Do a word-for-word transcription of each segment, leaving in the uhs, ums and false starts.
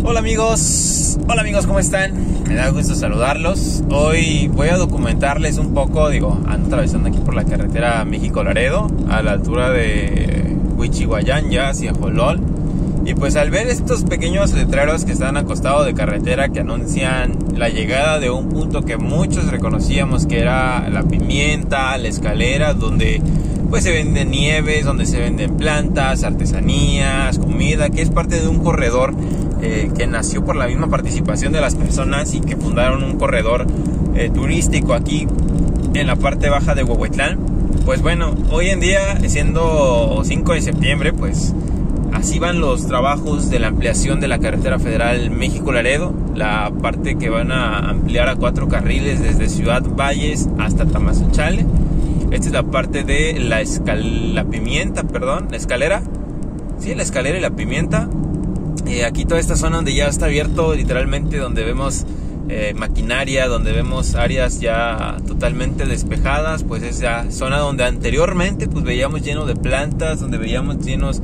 Hola amigos, hola amigos, ¿cómo están? Me da gusto saludarlos. Hoy voy a documentarles un poco, digo, ando atravesando aquí por la carretera México-Laredo, a la altura de Huichihuayán, ya hacia Jolol. Y pues al ver estos pequeños letreros que están a costado de carretera que anuncian la llegada de un punto que muchos reconocíamos que era la Pimienta, la Escalera, donde pues se venden nieves, donde se venden plantas, artesanías, comida, que es parte de un corredor eh, que nació por la misma participación de las personas y que fundaron un corredor eh, turístico aquí en la parte baja de Huehuetlán. Pues bueno, hoy en día, siendo cinco de septiembre, pues así van los trabajos de la ampliación de la carretera federal México-Laredo, la parte que van a ampliar a cuatro carriles desde Ciudad Valles hasta Tamazunchale. Esta es la parte de la, escal la pimienta, perdón, la escalera. Sí, la escalera y la pimienta. Eh, aquí toda esta zona donde ya está abierto, literalmente, donde vemos eh, maquinaria, donde vemos áreas ya totalmente despejadas, pues es la zona donde anteriormente pues veíamos lleno de plantas, donde veíamos llenos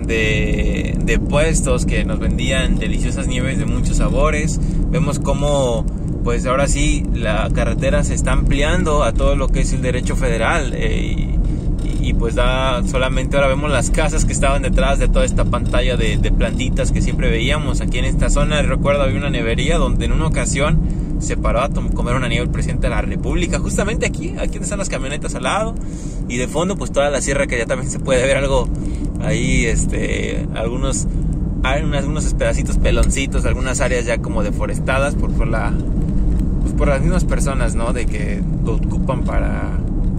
de, de puestos que nos vendían deliciosas nieves de muchos sabores. Vemos cómo pues ahora sí la carretera se está ampliando a todo lo que es el derecho federal eh, y, y pues da solamente ahora vemos las casas que estaban detrás de toda esta pantalla de, de plantitas que siempre veíamos aquí en esta zona. Recuerdo había una nevería donde en una ocasión se paró a comer una nieve el presidente de la República, justamente aquí, aquí donde están las camionetas al lado, y de fondo pues toda la sierra, que ya también se puede ver algo ahí, este, algunos hay unos, unos pedacitos peloncitos, algunas áreas ya como deforestadas por, por la pues por las mismas personas, ¿no? De que lo ocupan para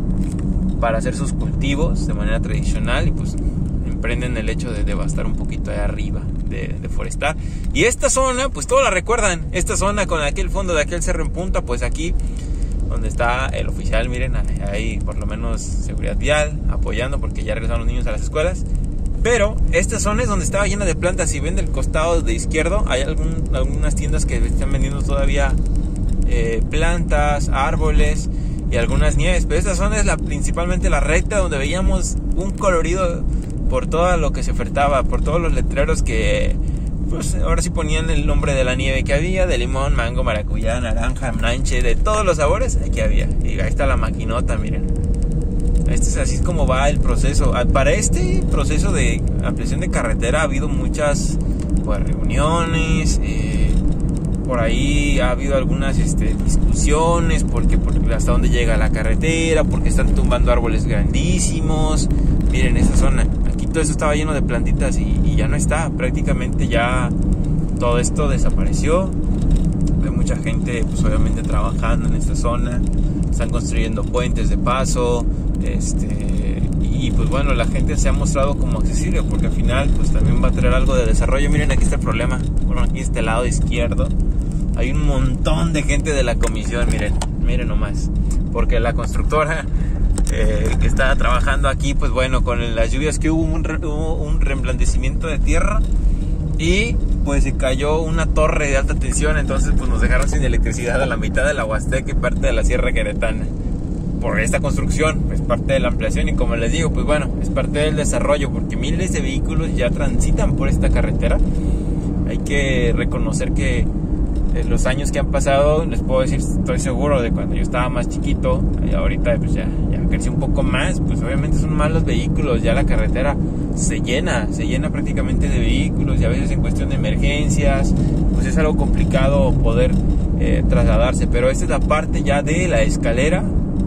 para hacer sus cultivos de manera tradicional y pues emprenden el hecho de devastar un poquito ahí arriba, de deforestar. Y esta zona, pues todos la recuerdan, esta zona con aquel fondo de aquel cerro en punta, pues aquí donde está el oficial, miren, ahí por lo menos seguridad vial apoyando porque ya regresaron los niños a las escuelas. Pero esta zona es donde estaba llena de plantas. Si ven del costado de izquierdo hay algún, algunas tiendas que están vendiendo todavía Eh, plantas, árboles y algunas nieves, pero esta zona es la, principalmente la recta donde veíamos un colorido por todo lo que se ofertaba, por todos los letreros que pues ahora sí ponían el nombre de la nieve que había, de limón, mango, maracuyá, naranja, nanche, de todos los sabores, aquí había. Y ahí está la maquinota, miren. Este es así es como va el proceso. Para este proceso de ampliación de carretera ha habido muchas pues, reuniones, eh, por ahí ha habido algunas este, discusiones porque, porque hasta dónde llega la carretera, porque están tumbando árboles grandísimos. Miren esa zona, aquí todo eso estaba lleno de plantitas y, y ya no está, prácticamente ya todo esto desapareció. Hay mucha gente pues obviamente trabajando en esta zona, están construyendo puentes de paso, este, y pues bueno, la gente se ha mostrado como accesible porque al final pues también va a traer algo de desarrollo. Miren, aquí está el problema, bueno, aquí este lado izquierdo hay un montón de gente de la comisión, miren, miren nomás, porque la constructora eh, que está trabajando aquí, pues bueno, con las lluvias que hubo un, hubo un reemblandecimiento de tierra y pues se cayó una torre de alta tensión, entonces pues nos dejaron sin electricidad a la mitad de la Huasteca y parte de la Sierra Queretana por esta construcción, es parte de la ampliación y como les digo, pues bueno, es parte del desarrollo porque miles de vehículos ya transitan por esta carretera. Hay que reconocer que en los años que han pasado, les puedo decir, estoy seguro de cuando yo estaba más chiquito, y ahorita pues ya, ya crecí un poco más, pues obviamente son más los vehículos, ya la carretera se llena, se llena prácticamente de vehículos y a veces en cuestión de emergencias, pues es algo complicado poder eh, trasladarse, pero esta es la parte ya de la escalera,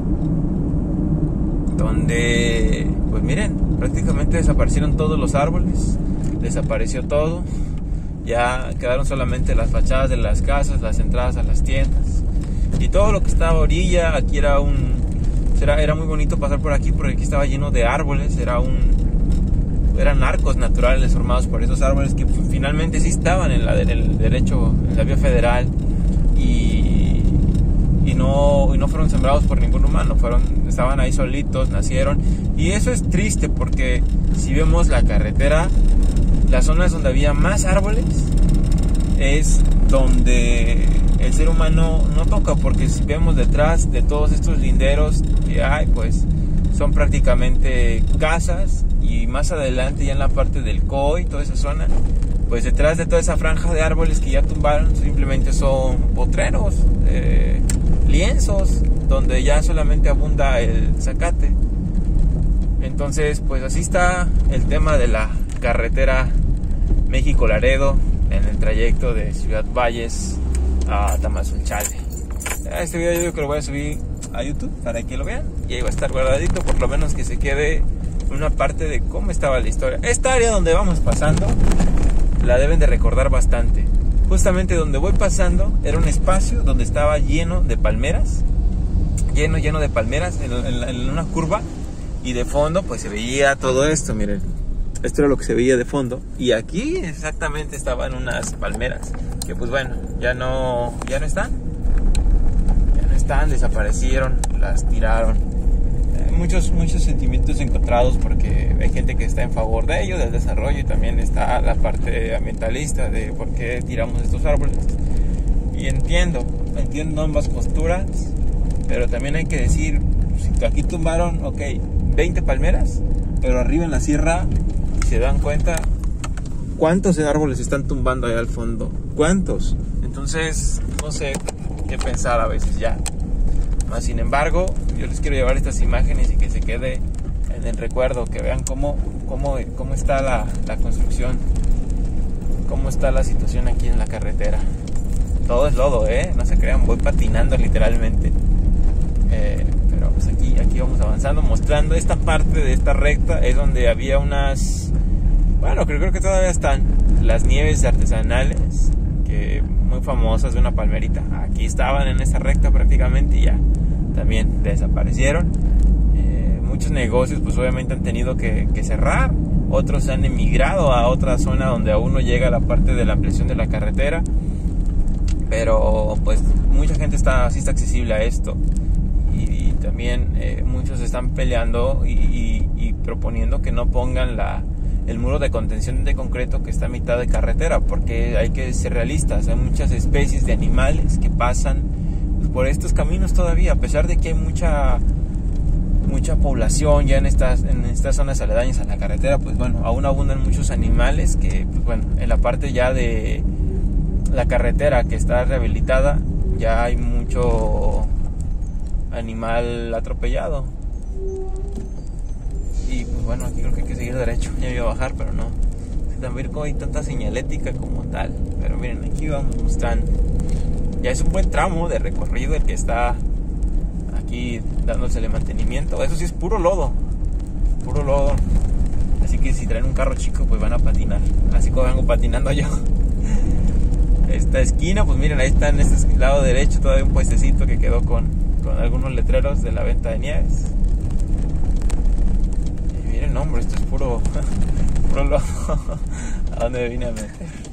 donde, pues miren, prácticamente desaparecieron todos los árboles, desapareció todo. Ya quedaron solamente las fachadas de las casas, las entradas a las tiendas y todo lo que estaba a orilla. Aquí era un era, era muy bonito pasar por aquí porque aquí estaba lleno de árboles, era un eran arcos naturales formados por esos árboles que pues, finalmente sí estaban en, la, en el derecho, en la vía federal y, y, no, y no fueron sembrados por ningún humano, fueron, estaban ahí solitos, nacieron y eso es triste porque si vemos la carretera, las zonas donde había más árboles es donde el ser humano no toca, porque si vemos detrás de todos estos linderos que hay, pues son prácticamente casas y más adelante ya en la parte del C O I, toda esa zona, pues detrás de toda esa franja de árboles que ya tumbaron, simplemente son potreros, eh, lienzos, donde ya solamente abunda el zacate. Entonces, pues así está el tema de la carretera México-Laredo en el trayecto de Ciudad Valles a Tamazunchale. Este video yo creo que lo voy a subir a YouTube para que lo vean y ahí va a estar guardadito, por lo menos que se quede una parte de cómo estaba la historia. Esta área donde vamos pasando la deben de recordar bastante. Justamente donde voy pasando era un espacio donde estaba lleno de palmeras, lleno, lleno de palmeras en, en, en una curva, y de fondo pues se veía todo esto, miren. Esto era lo que se veía de fondo, y aquí exactamente estaban unas palmeras que pues bueno, ya no, ya no están, ya no están, desaparecieron, las tiraron. Muchos, muchos sentimientos encontrados, porque hay gente que está en favor de ello, del desarrollo, y también está la parte ambientalista de por qué tiramos estos árboles. Y entiendo, entiendo ambas posturas, pero también hay que decir, si aquí tumbaron, ok, veinte palmeras, pero arriba en la sierra, si se dan cuenta, ¿cuántos árboles están tumbando allá al fondo? ¿Cuántos? Entonces, no sé qué pensar a veces ya. Más sin embargo, yo les quiero llevar estas imágenes y que se quede en el recuerdo, que vean cómo, cómo, cómo está la, la construcción, cómo está la situación aquí en la carretera. Todo es lodo, ¿eh? No se crean, voy patinando literalmente. Eh, pero pues aquí, aquí vamos avanzando, mostrando esta parte de esta recta. Es donde había unas, bueno, creo, creo que todavía están las nieves artesanales, que muy famosas, de una palmerita. Aquí estaban en esa recta prácticamente y ya también desaparecieron. Eh, muchos negocios pues obviamente han tenido que, que cerrar, otros han emigrado a otra zona donde aún no llega la parte de la ampliación de la carretera, pero pues mucha gente está, sí está accesible a esto, y, y también eh, muchos están peleando y, y, y proponiendo que no pongan la el muro de contención de concreto que está a mitad de carretera, porque hay que ser realistas. Hay muchas especies de animales que pasan por estos caminos todavía, a pesar de que hay mucha mucha población ya en estas en estas zonas aledañas a la carretera. Pues bueno, aún abundan muchos animales que, pues bueno, en la parte ya de la carretera que está rehabilitada ya hay mucho animal atropellado. Y pues bueno, aquí creo que hay que seguir derecho. Ya iba a bajar, pero no. También como hay tanta señalética como tal. Pero miren, aquí vamos mostrando. Ya es un buen tramo de recorrido el que está aquí dándosele mantenimiento. Eso sí es puro lodo, puro lodo. Así que si traen un carro chico, pues van a patinar. Así como vengo patinando yo. Esta esquina, pues miren, ahí está en este lado derecho todavía un puestecito que quedó con, con algunos letreros de la venta de nieves. No, hombre, esto es puro, puro lodo. ¿A dónde me vine a meter?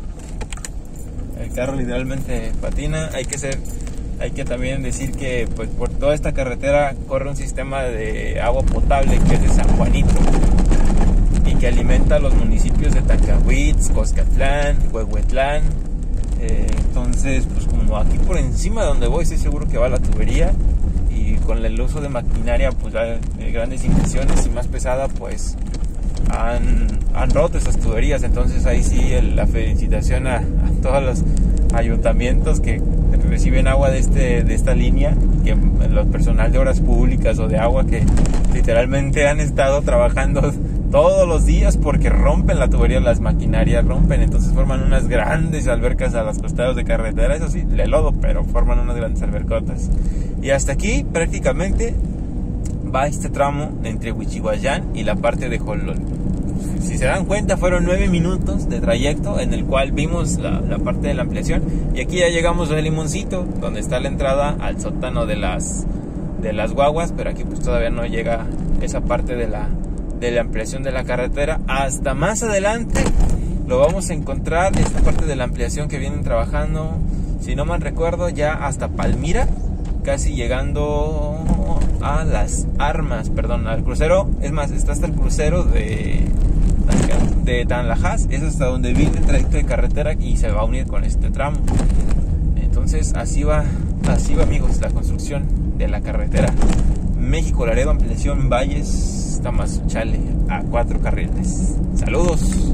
El carro literalmente patina. Hay que ser, hay que también decir que pues por toda esta carretera corre un sistema de agua potable que es de San Juanito y que alimenta a los municipios de Tancahuitz, Coscatlán, Huehuetlán. Eh, entonces, pues como aquí por encima de donde voy, estoy seguro que va la tubería. Y con el uso de maquinaria pues de grandes dimensiones y más pesada, pues han, han roto esas tuberías. Entonces ahí sí el, la felicitación a, a todos los ayuntamientos que reciben agua de, este, de esta línea, que los personal de obras públicas o de agua que literalmente han estado trabajando todos los días porque rompen la tubería, las maquinarias rompen, entonces forman unas grandes albercas a los costados de carretera. Eso sí, le lodo, pero forman unas grandes albercotas. Y hasta aquí prácticamente va este tramo entre Huichihuayán y la parte de Jolol. Si se dan cuenta, fueron nueve minutos de trayecto en el cual vimos la, la parte de la ampliación, y aquí ya llegamos a Limoncito, donde está la entrada al sótano de las, de las guaguas, pero aquí pues todavía no llega esa parte de la, de la ampliación de la carretera. Hasta más adelante lo vamos a encontrar, esta parte de la ampliación que vienen trabajando, si no mal recuerdo, ya hasta Palmira, casi llegando a Las Armas, perdón, al crucero. Es más, está hasta el crucero de, de Tanlajas, es hasta donde viene el trayecto de carretera y se va a unir con este tramo. Entonces así va, así va, amigos, la construcción de la carretera México-Laredo, ampliación Valles Tamazunchale a cuatro carriles. Saludos.